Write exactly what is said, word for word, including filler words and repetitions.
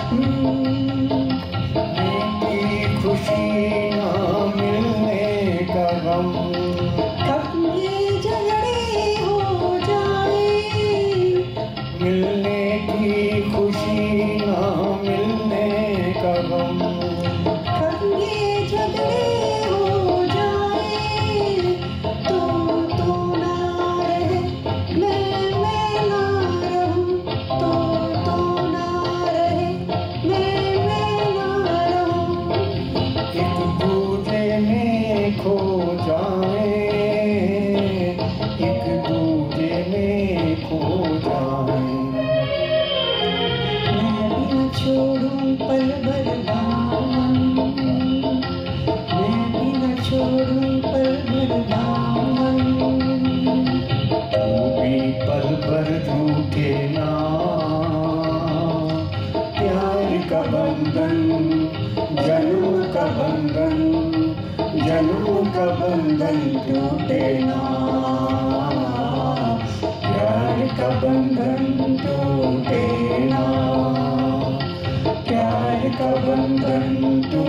खुशी ना मिलने का गम, कब ये झगड़े हो जाए, मिलने की खुशी ना मिलने का गम, कब ये झगड़े हो जाए, तो तो ना रहे मैं मैं ना रहूं, तो तो ना रहे मैं मैं ना रहूं, एक दूजे में खो जाए, एक दूजे में खो जाए, मैं भी न छोड़ूं पल भर दामन, मैं भी न छोड़ूं पल भर दामन, तू भी पल भर रूठे ना, प्यार का बंधन जन्म का बंधन, जन्म का बंधन टूटे ना, प्यार का बंधन टूटे ना, प्यार का बंधन टूटे